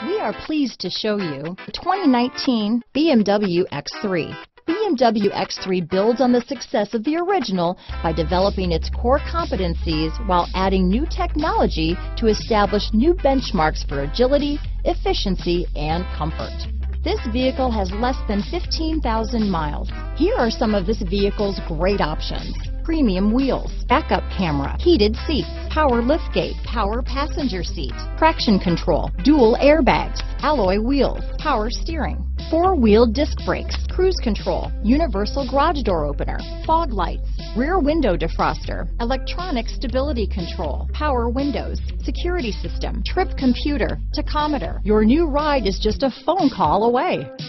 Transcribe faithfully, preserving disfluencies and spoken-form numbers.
We are pleased to show you the twenty nineteen B M W X three. B M W X three builds on the success of the original by developing its core competencies while adding new technology to establish new benchmarks for agility, efficiency, and comfort. This vehicle has less than fifteen thousand miles. Here are some of this vehicle's great options: premium wheels, backup camera, heated seats, power liftgate, power passenger seat, traction control, dual airbags, alloy wheels, power steering, four-wheel disc brakes, cruise control, universal garage door opener, fog lights, rear window defroster, electronic stability control, power windows, security system, trip computer, tachometer. Your new ride is just a phone call away.